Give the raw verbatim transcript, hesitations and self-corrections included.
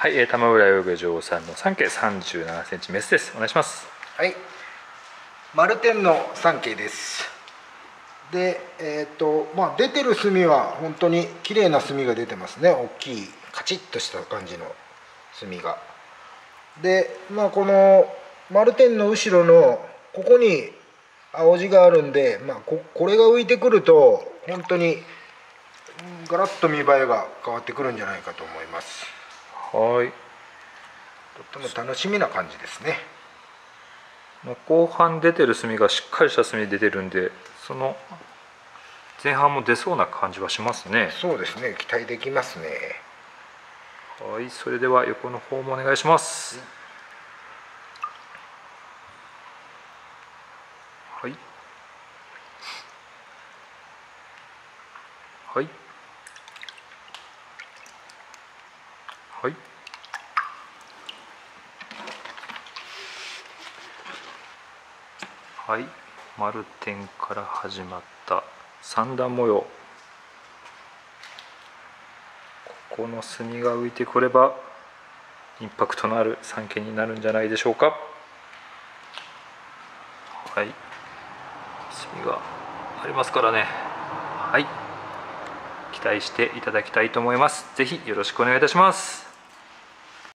はい、えー、玉浦養魚場さんのさんけいさんじゅうななセンチメスです。お願いします。 はい、丸天のさんけいです。で、えっ、とまあ出てる墨は本当に綺麗な墨が出てますね。大きいカチッとした感じの墨が。で、まあこの丸天の後ろのここに青地があるんで、まあ、こ, これが浮いてくると本当にガラッと見栄えが変わってくるんじゃないかと思います。 はい。 とっても楽しみな感じですね。 後半出てる墨がしっかりした墨出てるんで、その前半も出そうな感じはしますね。 そうですね、期待できますね。 はい、それでは横の方もお願いします。はいはいはいはい、丸点から始まった三段模様、ここの墨が浮いてくればインパクトのある三間になるんじゃないでしょうか。はい、墨がありますからね。はい、期待していただきたいと思います。ぜひよろしくお願いいたします。